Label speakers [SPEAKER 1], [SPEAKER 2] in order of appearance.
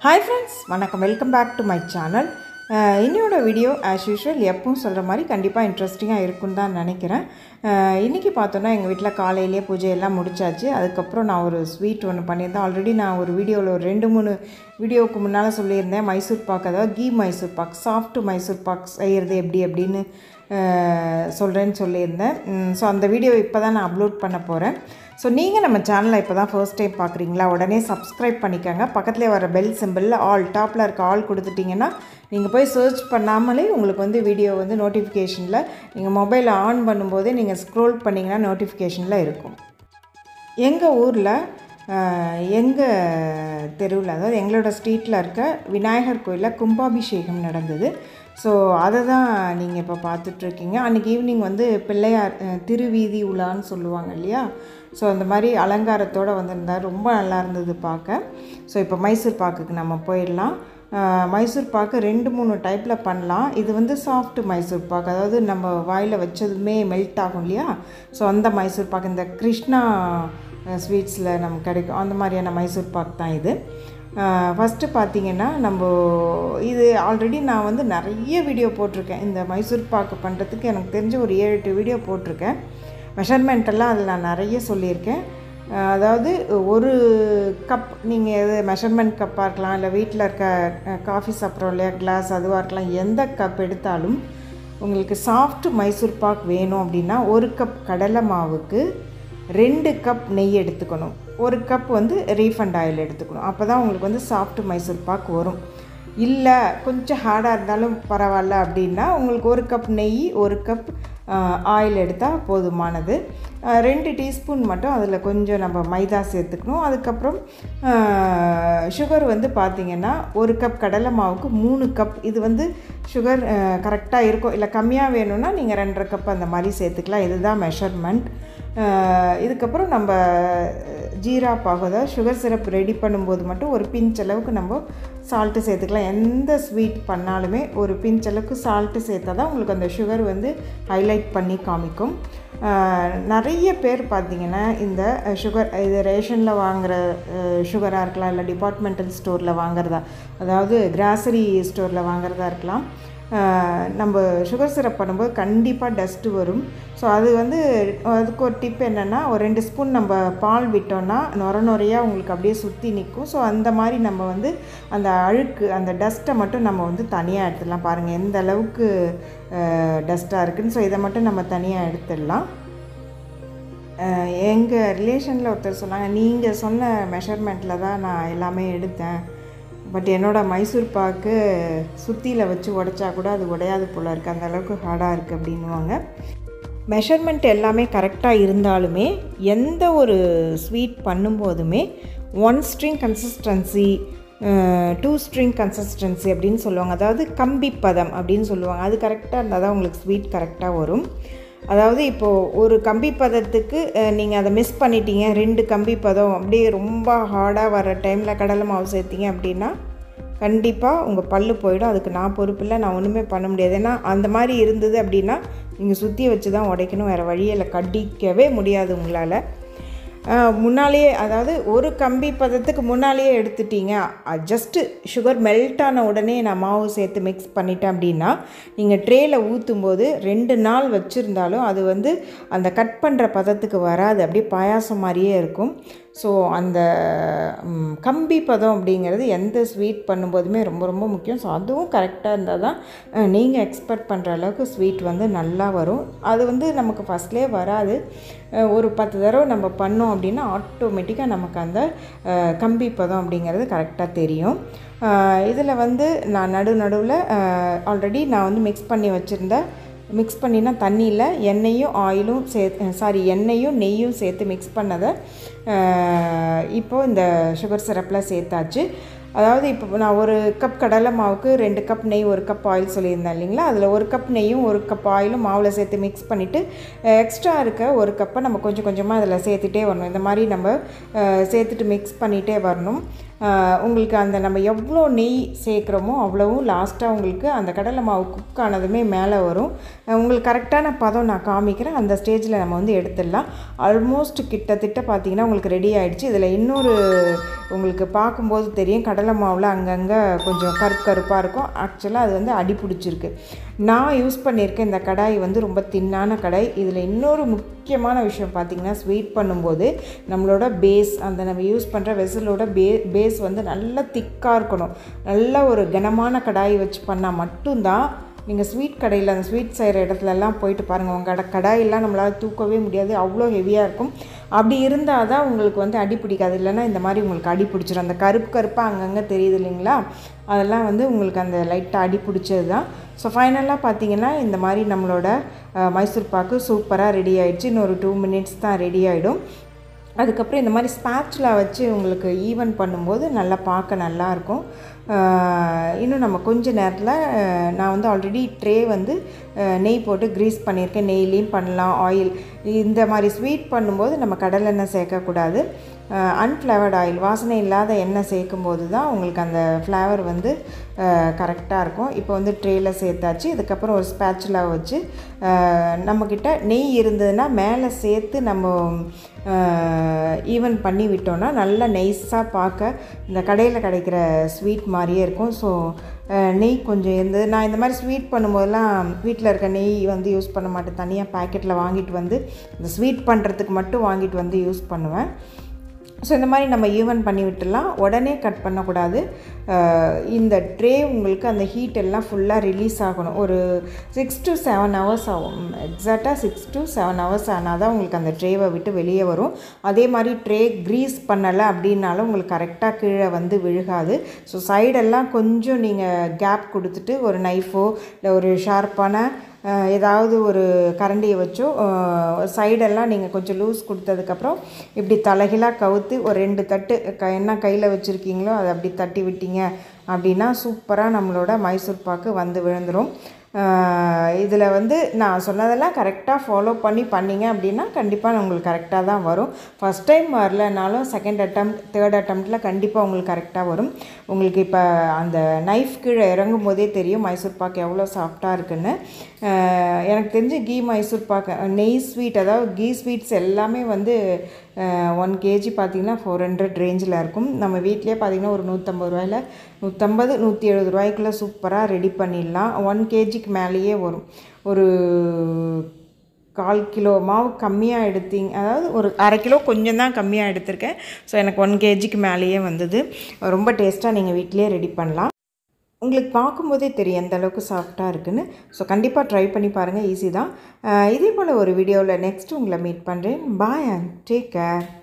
[SPEAKER 1] Hi friends, வணக்கம், welcome back to my channel. இன்னையோட video as usual எப்பவும் சொல்கிற மாதிரி கண்டிப்பாக இன்ட்ரெஸ்டிங்காக இருக்குன்னு தான் நினைக்கிறேன். இன்றைக்கி பார்த்தோன்னா எங்கள் வீட்டில் காலையிலேயே பூஜையெல்லாம் முடிச்சாச்சு. அதுக்கப்புறம் நான் ஒரு ஸ்வீட் ஒன்று பண்ணியிருந்தேன். ஆல்ரெடி நான் ஒரு வீடியோவில் ஒரு 2-3 வீடியோவுக்கு முன்னால் சொல்லியிருந்தேன். மைசூர் பாக், அதாவது கீ மைசூர் பாக், சாஃப்ட் மைசூர் பாக் செய்கிறது அப்படின்னு சொல்கிறேன்னு சொல்லியிருந்தேன். ஸோ அந்த வீடியோ இப்போ தான் நான் அப்லோட் பண்ண போகிறேன். ஸோ நீங்கள் நம்ம சேனலை இப்போ தான் ஃபர்ஸ்ட் டைம் பார்க்குறீங்களா, உடனே சப்ஸ்கிரைப் பண்ணிக்கோங்க. பக்கத்தில் வர பெல் சிம்பிளில் ஆல், டாப்பில் இருக்க ஆல் கொடுத்துட்டிங்கன்னா நீங்கள் போய் சர்ச் பண்ணாமலே உங்களுக்கு வீடியோ நோட்டிஃபிகேஷனில் நீங்கள் மொபைலை ஆன் பண்ணும்போதே நீங்கள் ஸ்க்ரோல் பண்ணிங்கன்னா நோட்டிஃபிகேஷனில் இருக்கும். எங்கள் ஊரில் எங்கள் தெருவில், அதாவது எங்களோட ஸ்ட்ரீட்டில் இருக்க விநாயகர் கோயிலில் கும்பாபிஷேகம் நடந்தது. ஸோ அதை தான் நீங்கள் இப்போ பார்த்துட்ருக்கீங்க. அன்றைக்கி ஈவினிங் பிள்ளையார் திருவீதி உலான்னு சொல்லுவாங்க இல்லையா, ஸோ அந்த மாதிரி அலங்காரத்தோடு வந்திருந்தார். ரொம்ப நல்லா இருந்தது பார்க்க. ஸோ இப்போ மைசூர் பாக்குக்கு நம்ம போயிடலாம். மைசூர் பாக்கு 2-3 டைப்பில் பண்ணலாம். இது சாஃப்ட் மைசூர் பாக்கு, அதாவது நம்ம வாயில் வச்சதுமே மெல்ட் ஆகும் இல்லையா, ஸோ அந்த மைசூர் பாக்கு இந்த கிருஷ்ணா ஸ்வீட்ஸில் நமக்கு கிடைக்கும், அந்த மாதிரியான மைசூர் பாக் தான் இது. ஃபஸ்ட்டு பார்த்திங்கன்னா இது ஆல்ரெடி நான் நிறைய வீடியோ போட்டிருக்கேன். இந்த மைசூர் பாக்கு பண்ணுறதுக்கு எனக்கு தெரிஞ்ச ஒரு 7-8 வீடியோ போட்டிருக்கேன். மெஷர்மெண்ட்டெல்லாம் அதில் நான் நிறைய சொல்லியிருக்கேன். அதாவது ஒரு கப், நீங்கள் எது மெஷர்மெண்ட் கப்பாக இருக்கலாம், இல்லை வீட்டில் இருக்க காஃபி சாப்பிட்றோம் இல்லையா கிளாஸ், அதுவாக இருக்கலாம். எந்த கப் எடுத்தாலும் உங்களுக்கு சாஃப்ட் மைசூர் பாக் வேணும் அப்படின்னா 1 கப் கடலை மாவுக்கு 2 கப் நெய் எடுத்துக்கணும், 1 கப் ரீஃபண்ட் ஆயில் எடுத்துக்கணும். அப்போ தான் உங்களுக்கு சாஃப்ட் மைசூர் பாக் வரும். இல்லை கொஞ்சம் ஹார்டாக இருந்தாலும் பரவாயில்ல அப்படின்னா உங்களுக்கு 1 கப் நெய் 1 கப் ஆயில் எடுத்தால் போதுமானது. 2 டீஸ்பூன் மட்டும் அதில் கொஞ்சம் நம்ம மைதா சேர்த்துக்கணும். அதுக்கப்புறம் சுகர் பார்த்திங்கன்னா 1 கப் கடலை மாவுக்கு 3 கப். இது சுகர் கரெக்டாக இருக்கும். இல்லை கம்மியாக வேணும்னா நீங்கள் 2.5 கப் அந்த மாதிரி சேர்த்துக்கலாம். இதுதான் மெஷர்மெண்ட். இதுக்கப்புறம் நம்ம ஜீரா பாகு, அதாவது சுகர் சிரப் ரெடி பண்ணும்போது மட்டும் ஒரு பிஞ்ச் அளவுக்கு நம்ம சால்ட்டு சேர்த்துக்கலாம். எந்த ஸ்வீட் பண்ணாலுமே ஒரு பிஞ்ச் அளவுக்கு சால்ட்டு சேர்த்தா தான் உங்களுக்கு அந்த சுகர் ஹைலைட் பண்ணி காமிக்கும். நிறைய பேர் பார்த்திங்கன்னா இந்த சுகர், இது ரேஷனில் வாங்குகிற சுகராக இருக்கலாம், இல்லை டிபார்ட்மெண்டல் ஸ்டோரில் வாங்குறதா, அதாவது கிராசரி ஸ்டோரில் வாங்குறதா இருக்கலாம். நம்ம சுகர் சிரப் பண்ணும்போது கண்டிப்பாக டஸ்ட்டு வரும். ஸோ அதுக்கு ஒரு டிப் என்னென்னா, ஒரு 2 ஸ்பூன் நம்ம பால் விட்டோன்னா நுரையாக உங்களுக்கு அப்படியே சுற்றி நிற்கும். ஸோ அந்த மாதிரி நம்ம அந்த அழுக்கு, அந்த டஸ்ட்டை மட்டும் நம்ம தனியாக எடுத்துடலாம். பாருங்கள் எந்த அளவுக்கு டஸ்ட்டாக இருக்குதுன்னு. ஸோ இதை மட்டும் நம்ம தனியாக எடுத்துடலாம். எங்கள் ரிலேஷனில் ஒருத்தர் சொன்னாங்க, நீங்கள் சொன்ன மெஷர்மெண்ட்டில் தான் நான் எல்லாமே எடுத்தேன், பட் என்னோடய மைசூர் பாக்கு சுத்தியில் வச்சு உடைச்சா கூட அது உடையாது போல் இருக்குது, அந்த அளவுக்கு ஹார்டாக இருக்குது அப்படின்வாங்க. மெஷர்மெண்ட் எல்லாமே கரெக்டாக இருந்தாலுமே எந்த ஒரு ஸ்வீட் பண்ணும்போதுமே 1 ஸ்ட்ரிங் கன்சிஸ்டன்சி 2 ஸ்ட்ரிங் கன்சிஸ்டன்சி அப்படின்னு சொல்லுவாங்க. அதாவது கம்பி பதம் அப்படின்னு சொல்லுவாங்க. அது கரெக்டாக இருந்தால் தான் உங்களுக்கு ஸ்வீட் கரெக்டாக வரும். அதாவது இப்போது ஒரு கம்பி பதத்துக்கு நீங்கள் அதை மிஸ் பண்ணிட்டீங்க, 2 கம்பி பதம் அப்படியே ரொம்ப ஹார்டாக வர டைமில் கடலை மாவு சேர்த்திங்க அப்படின்னா கண்டிப்பாக உங்கள் பல்லு போயிடும். அதுக்கு நான் பொறுப்பில்லை, நான் ஒன்றுமே பண்ண முடியாது. ஏன்னா அந்த மாதிரி இருந்தது அப்படின்னா நீங்கள் சுற்றி வச்சு தான் உடைக்கணும், வேறு வழியில் கடிக்கவே முடியாது உங்களால். முன்னாலேயே, அதாவது ஒரு கம்பி பதத்துக்கு முன்னாலேயே எடுத்துட்டீங்க, ஜஸ்ட்டு சுகர் மெல்ட் ஆன உடனே நான் மாவு சேர்த்து மிக்ஸ் பண்ணிட்டேன் அப்படின்னா நீங்கள் ட்ரேயில் ஊற்றும்போது 2 நாள் வச்சுருந்தாலும் அது அந்த கட் பண்ணுற பதத்துக்கு வராது, அப்படியே பாயாசம் மாதிரியே இருக்கும். ஸோ அந்த கம்பி பதம் அப்படிங்கிறது எந்த ஸ்வீட் பண்ணும்போதுமே ரொம்ப ரொம்ப முக்கியம். ஸோ அதுவும் கரெக்டாக இருந்தால் தான் நீங்கள் எக்ஸ்பெக்ட் பண்ணுற அளவுக்கு ஸ்வீட் நல்லா வரும். அது நமக்கு ஃபஸ்ட்லேயே வராது. ஒரு 10 தடவை நம்ம பண்ணோம் அப்படின்னா ஆட்டோமேட்டிக்காக நமக்கு அந்த கம்பி பதம் அப்படிங்கிறது கரெக்டாக தெரியும். இதில் நான் நடுவில் ஆல்ரெடி நான் மிக்ஸ் பண்ணி வச்சுருந்தேன். மிக்ஸ் பண்ணினா தண்ணியில் எண்ணெயும் நெய்யும் சேர்த்து மிக்ஸ் பண்ணதை இப்போது இந்த சுகர் சிரப்பில் சேர்த்தாச்சு. அதாவது இப்போ நான் 1 கப் கடலை மாவுக்கு 2 கப் நெய் 1 கப் ஆயில் சொல்லியிருந்தேன் இல்லைங்களா, அதில் 1 கப் நெய்யும் 1 கப் ஆயிலும் மாவில் சேர்த்து மிக்ஸ் பண்ணிவிட்டு எக்ஸ்ட்ரா இருக்க 1 கப்பை நம்ம கொஞ்சம் கொஞ்சமாக அதில் சேர்த்துட்டே வரணும். இந்த மாதிரி நம்ம சேர்த்துட்டு மிக்ஸ் பண்ணிகிட்டே வரணும். உங்களுக்கு அந்த நம்ம எவ்வளோ நெய் சேர்க்குறோமோ அவ்வளவும் லாஸ்ட்டாக உங்களுக்கு அந்த கடலை மாவு குக் ஆனதுமே மேலே வரும். உங்களுக்கு கரெக்டான பதம் நான் காமிக்கிறேன். அந்த ஸ்டேஜில் நம்ம வந்து எடுத்துடலாம். ஆல்மோஸ்ட் கிட்டத்தட்ட பார்த்திங்கன்னா உங்களுக்கு ரெடி ஆகிடுச்சு. இதில் இன்னொரு உங்களுக்கு பார்க்கும்போது தெரியும் கடலை மாவில் அங்கங்கே கொஞ்சம் கருப்பாக இருக்கும். ஆக்சுவலாக அது வந்து அடி பிடிச்சிருக்கு. நான் யூஸ் பண்ணியிருக்கேன் இந்த கடாய் வந்து ரொம்ப தின்னான கடாய். இதில் இன்னொரு முக்கியமான விஷயம் பார்த்திங்கன்னா ஸ்வீட் பண்ணும்போது நம்மளோட பேஸ் அந்த நம்ம யூஸ் பண்ணுற வெசலோட பேஸ் வந்து நல்லா திக்காக இருக்கணும். நல்ல ஒரு கனமான கடாய் வச்சு பண்ணால் மட்டும்தான் நீங்கள் ஸ்வீட் கடையில் அந்த ஸ்வீட் செய்கிற இடத்துலலாம் போயிட்டு பாருங்கள், உங்கள் கடாயெல்லாம் நம்மளால் தூக்கவே முடியாது, அவ்வளோ ஹெவியாக இருக்கும். அப்படி இருந்தால் தான் உங்களுக்கு வந்து அடி பிடிக்காது. இல்லைன்னா இந்த மாதிரி உங்களுக்கு அடி பிடிச்சிடும். அந்த கருப்பாக அங்கங்கே தெரியுது இல்லைங்களா, அதெல்லாம் வந்து உங்களுக்கு அந்த லைட்டாக அடி பிடிச்சது தான். ஸோ ஃபைனலாக பார்த்தீங்கன்னா இந்த மாதிரி நம்மளோட மைசூர் பாக்கு சூப்பராக ரெடி ஆகிடுச்சு. இன்னொரு 2 மினிட்ஸ் தான் ரெடி ஆகிடும். அதுக்கப்புறம் இந்த மாதிரி ஸ்பேட்சுலா வச்சு உங்களுக்கு ஈவன் பண்ணும்போது நல்லா பார்க்க நல்லாயிருக்கும். இன்னும் நம்ம கொஞ்ச நேரத்தில் நான் வந்து ஆல்ரெடி ட்ரே வந்து நெய் போட்டு க்ரீஸ் பண்ணியிருக்கேன். நெய்லேயும் பண்ணலாம், ஆயில். இந்த மாதிரி ஸ்வீட் பண்ணும்போது நம்ம கடலெண்ணெய் சேர்க்கக்கூடாது. அன்ஃப்ளேவர்ட் ஆயில், வாசனை இல்லாத எண்ணெய் சேர்க்கும்போது தான் உங்களுக்கு அந்த ஃப்ளேவர் வந்து கரெக்டாக இருக்கும். இப்போ வந்து ட்ரேயில் சேர்த்தாச்சு. இதுக்கப்புறம் ஒரு ஸ்பேட்சுலா வச்சு நம்மக்கிட்ட நெய் இருந்ததுன்னா மேலே சேர்த்து நம்ம ஈவன் பண்ணி விட்டோன்னா நல்லா நைஸாக பார்க்க இந்த கடையில் கிடைக்கிற ஸ்வீட் மாதிரியே இருக்கும். ஸோ நெய் கொஞ்சம் இருந்தது. நான் இந்த மாதிரி ஸ்வீட் பண்ணும்போதெல்லாம் வீட்டில் இருக்க நெய் வந்து யூஸ் பண்ண மாட்டேன். தனியாக பேக்கெட்டில் வாங்கிட்டு வந்து இந்த ஸ்வீட் பண்ணுறதுக்கு மட்டும் வாங்கிட்டு வந்து யூஸ் பண்ணுவேன். ஸோ இந்த மாதிரி நம்ம ஈவன் பண்ணி விட்டுடலாம். உடனே கட் பண்ணக்கூடாது. இந்த ட்ரே உங்களுக்கு அந்த ஹீட் எல்லாம் ஃபுல்லாக ரிலீஸ் ஆகணும். ஒரு 6 to 7 ஹவர்ஸ் ஆகும். எக்ஸாக்டாக 6 to 7 ஹவர்ஸ் ஆனால் தான் உங்களுக்கு அந்த ட்ரேவை விட்டு வெளியே வரும். அதே மாதிரி ட்ரே க்ரீஸ் பண்ணலை அப்படின்னாலும் உங்களுக்கு கரெக்டாக கீழே வந்து விழுகாது. ஸோ சைடெல்லாம் கொஞ்சம் நீங்கள் கேப் கொடுத்துட்டு ஒரு நைஃபோ இல்லை ஒரு ஷார்ப்பான ஏதாவது ஒரு கரண்டியை வச்சோ சைடெல்லாம் நீங்கள் கொஞ்சம் லூஸ் கொடுத்ததுக்கப்புறம் இப்படி தலைகீழாக கவுத்து ஒரு 2 தட்டு என்ன கையில் வச்சுருக்கீங்களோ அதை அப்படி தட்டி விட்டீங்க அப்படின்னா சூப்பராக நம்மளோட மைசூர் பாக்கு வந்து விழுந்துடும். இதில் வந்து நான் சொன்னதெல்லாம் கரெக்டாக ஃபாலோ பண்ணிங்க அப்படின்னா கண்டிப்பாக உங்களுக்கு கரெக்டாக தான் வரும். ஃபஸ்ட் டைம் வரலனாலும் செகண்ட் அட்டெம்ப்ட், தேர்ட் அட்டெம்ப்டில் கண்டிப்பாக உங்களுக்கு கரெக்டாக வரும். உங்களுக்கு இப்போ அந்த நைஃப் கீழே இறங்கும் போதே தெரியும் மைசூர் பாக்கு எவ்வளோ சாஃப்டாக இருக்குன்னு. எனக்கு தெரிஞ்சு கீ மைசூர் பாக்கு, நெய் ஸ்வீட், அதாவது கீ ஸ்வீட்ஸ் எல்லாமே வந்து 1 kg பார்த்திங்கன்னா 400 ரேஞ்சில் இருக்கும். நம்ம வீட்லேயே பார்த்திங்கன்னா ஒரு 150 ரூபாயில் 150-170 ரூபாய்க்குள்ளே சூப்பராக ரெடி பண்ணிடலாம். 1 kgக்கு மேலேயே வரும். ஒரு 1/4 கிலோ மாவு கம்மியாக எடுத்தீங்க, அதாவது ஒரு 1/2 கிலோ கொஞ்சம் தான் கம்மியாக எடுத்திருக்கேன். ஸோ எனக்கு 1 kgக்கு மேலேயே வந்தது. ரொம்ப டேஸ்ட்டாக நீங்கள் வீட்டிலே ரெடி பண்ணலாம். உங்களுக்கு பார்க்கும்போதே தெரியும் எந்த அளவுக்கு சாஃப்டாக இருக்குன்னு. ஸோ கண்டிப்பாக ட்ரை பண்ணி பாருங்கள், ஈஸி தான். இதே போல் ஒரு வீடியோவில் நெக்ஸ்ட் உங்களை மீட் பண்ணுறேன். Bye and take care.